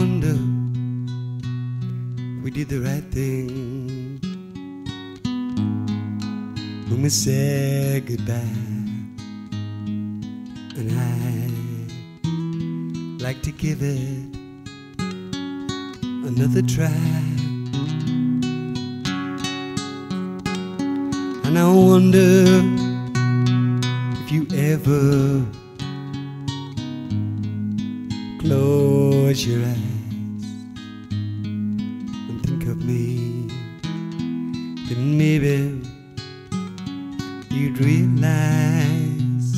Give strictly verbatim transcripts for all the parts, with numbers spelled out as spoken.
wonder if we did the right thing when we said goodbye. And I'd like to give it another try. And I wonder if you ever close your eyes and think of me, then maybe you'd realize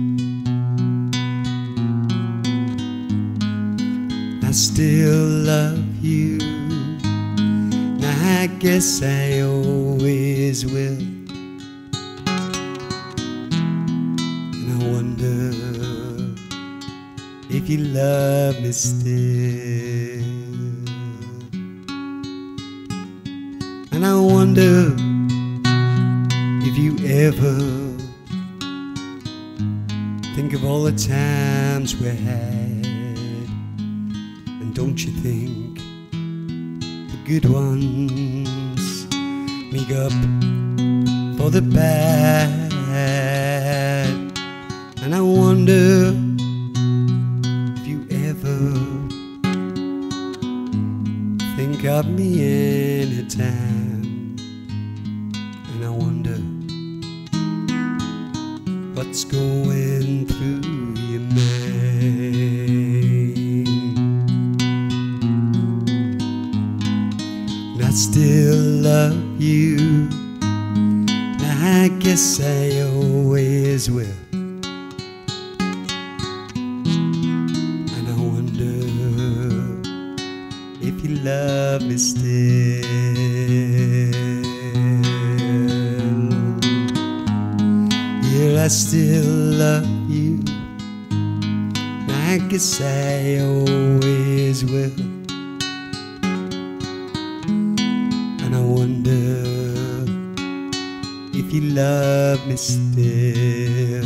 I still love you. Now I guess I always will. And I wonder if you love me still. And I wonder if you ever think of all the times we had. And don't you think the good ones make up for the bad? And I wonder if you ever think of me anytime. And I wonder what's going through your mind. And I still love you. I guess I always will. And I wonder if you love me still. Yeah, I still love you. I guess I always will. And I wonder if you love me still.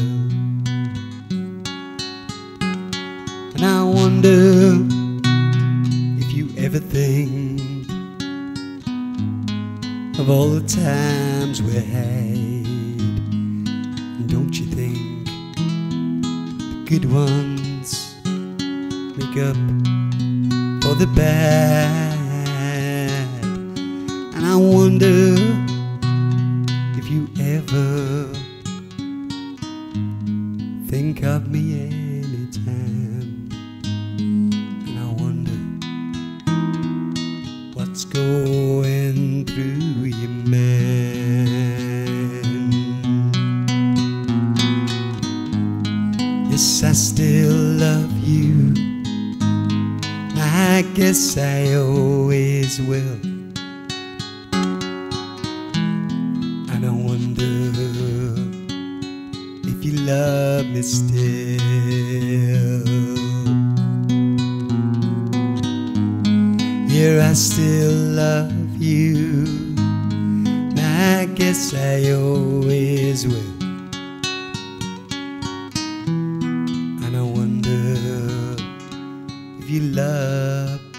And I wonder if you ever think of all the times we had. And don't you think the good ones make up for the bad? And I wonder if you ever think of me anytime. And I wonder what's going through your mind. Yes, I still love you. I guess I always will. And I wonder if you love me still. Yeah, I still love you. I guess I always will. And I wonder if you love